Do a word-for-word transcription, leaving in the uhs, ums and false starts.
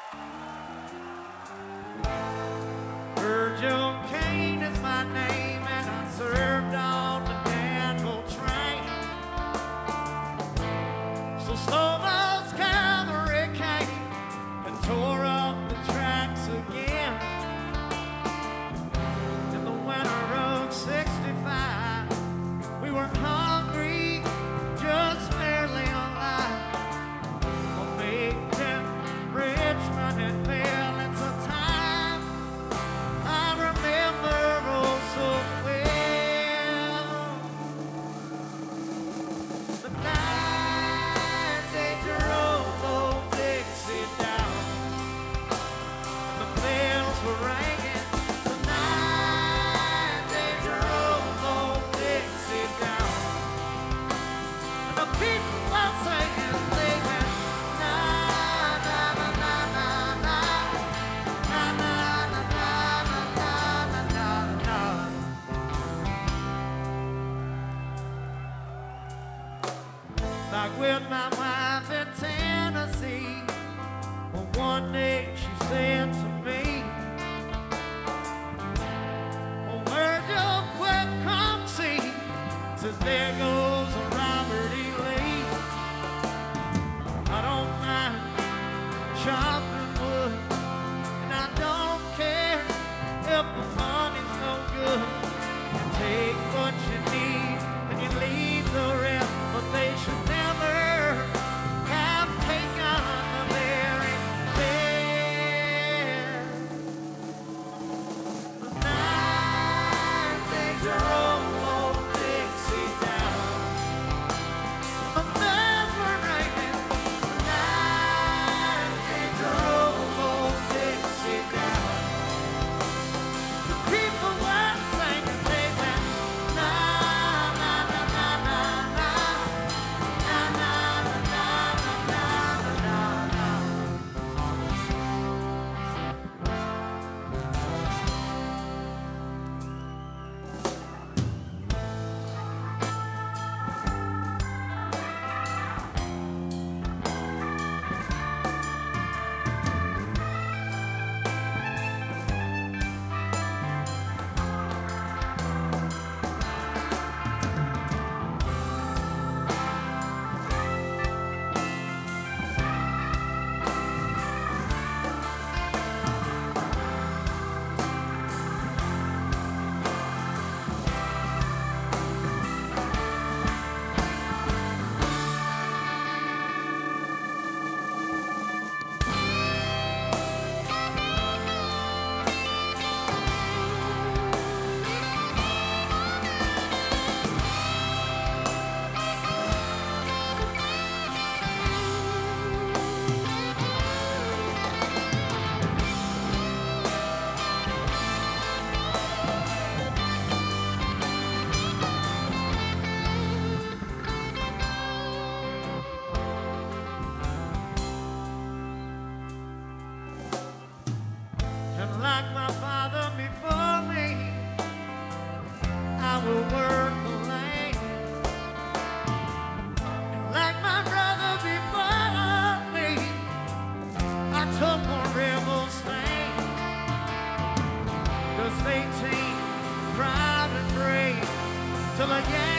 Virgil Kane is my name, and I served on the Danville train. So Snowball's cavalry came and tore up the tracks again. In the winter of sixty-five, we were hungry, just barely alive. On Macon, Richmond, and Vail, it's a time I remember oh so well. The night they drove old Dixie down, the bells were ringing. The night they drove old Dixie down, and the people were singing. They went na na na na na na na na na na na na na. Like with my wife in Tennessee, well, one day she said to me, "Oh, where'd you quit? Come see." Says, "There goes a Robert E. Lee. I don't mind chopping wood, and I don't care if the money's no good. You take what you need and you leave the rest, but they should never have taken the very best." The night they drove old Dixie down, the bells were ringing. The night they drove old Dixie down, the people were singing. They went na na na na na na na na na na na na na. And like my father before me, I will work the land. And like my brother before me, I took a rebel stand. Just eighteen, proud and brave, till I